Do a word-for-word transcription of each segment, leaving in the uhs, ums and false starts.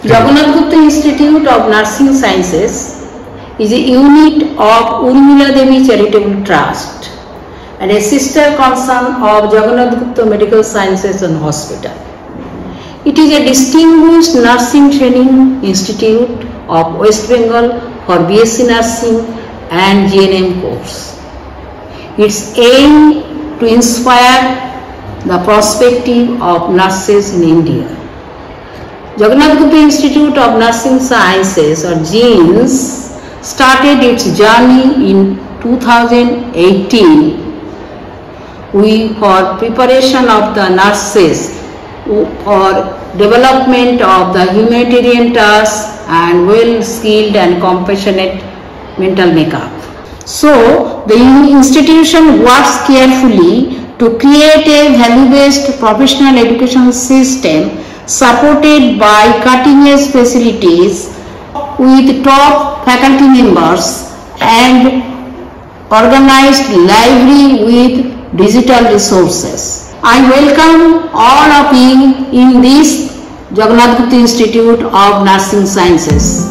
Jagannath Gupta Institute of Nursing Sciences is a unit of Urmila Devi Charitable Trust and a sister concern of Jagannath Gupta Medical Sciences and Hospital. It is a distinguished nursing training institute of West Bengal for B S c Nursing and G N M course. Its aim to inspire the perspective of nurses in India. Jagannath Gupta Institute of Nursing Sciences or J I N S started its journey in two thousand eighteen with for preparation of the nurses for development of the humanitarian tasks and well skilled and compassionate mental makeup. So the institution works carefully to create a value-based professional education system supported by cutting-edge facilities with top faculty members and organized library with digital resources. I welcome all of you in this Jagannath Gupta Institute of Nursing Sciences.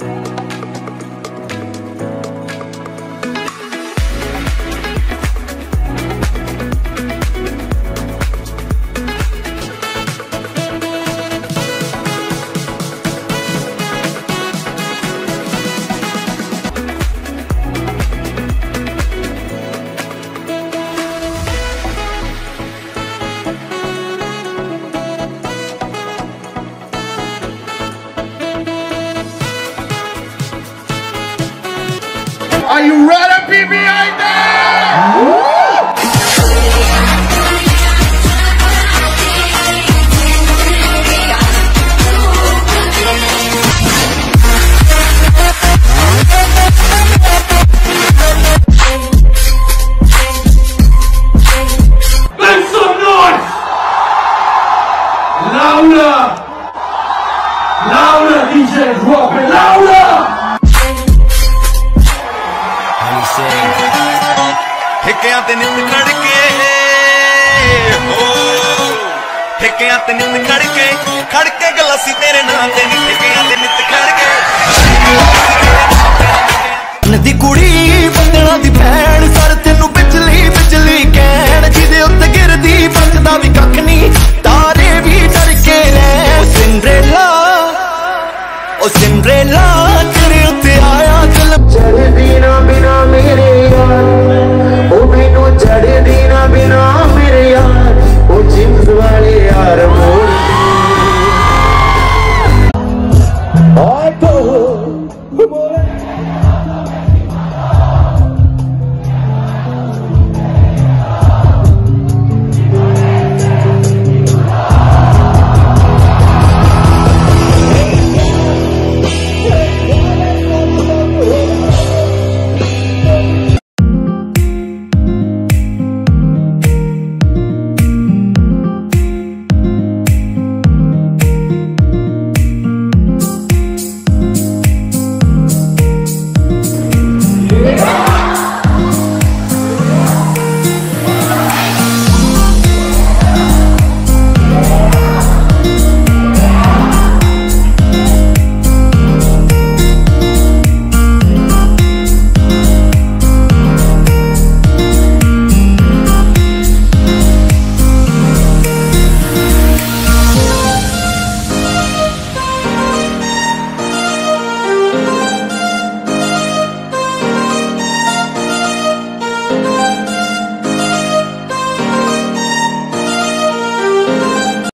Are you ready, P B I there? Make some noise! Louder! Louder, D J, drop it louder! ठेकियां ते नित खड़के हो ठेकियां ते नित खड़के खड़के गलासी तेरे नाम ते नी ठेकियां ते नित खड़के नदी कुड़ी बंदना दी भैन सर तेनू बिजली बिजली कहण जिदे उत्ते गिरदी बचदा भी कख नहीं तारे भी डर के ले ओ सिंड्रेला ओ सिंड्रेला तेरे उत्ते आया चल चढ़दी ना बिना मेरे यार ओ मैनू चढ़दी ना बिना मेरे यार ओ जिम्स वाले यार मोर आटो